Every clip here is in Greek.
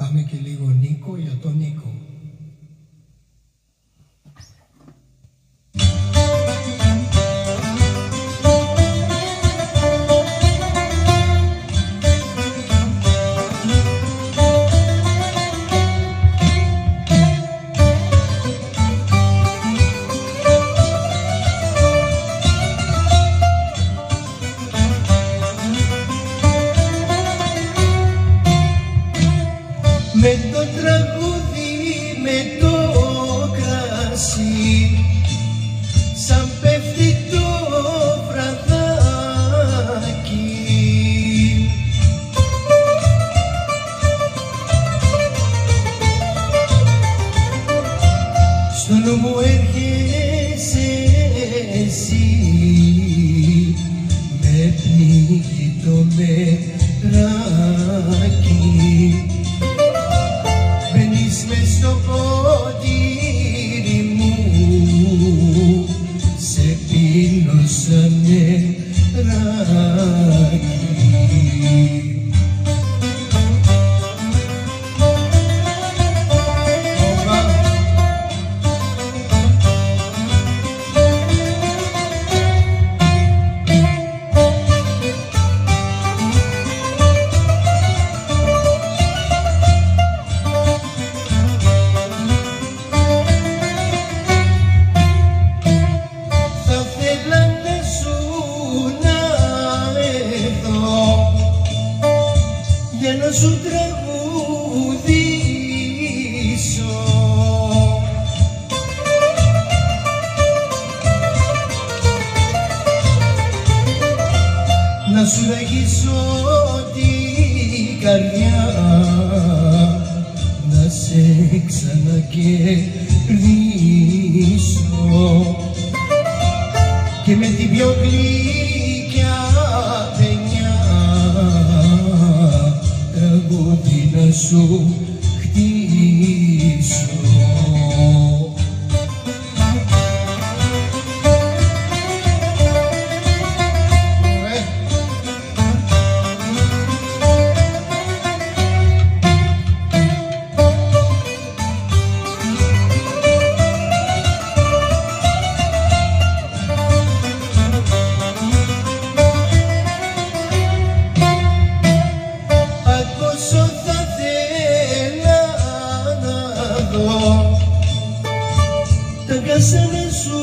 Πάμε και λίγο Νίκο για τον Νίκο. Με το τραγούδι, με το κρασί, σαν πέφτει το βραδάκι. Στο νου μου έρχεσαι εσύ, με πνίγει το μετράκι. Μες στο ποτήρι μου, σε πίνω σαν νεράκι. Για να σου τραγουδήσω, να σου ραγίσω την καρδιά, να σε ξανακερδίσω και με την πιο γλυκιά παινιά τραγούδι να σου χτίσω. Τα κάσανα σου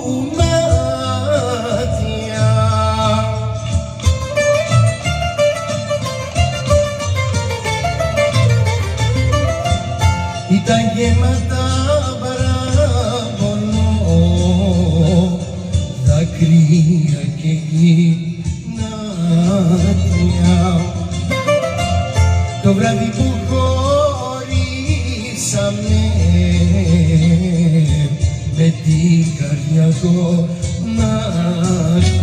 μάτια ήταν γεμάτα παραπονό, δάκρυα και γυνάτια. Το βράδυ που χωρίσαμε, με την καρδιά γονάτια.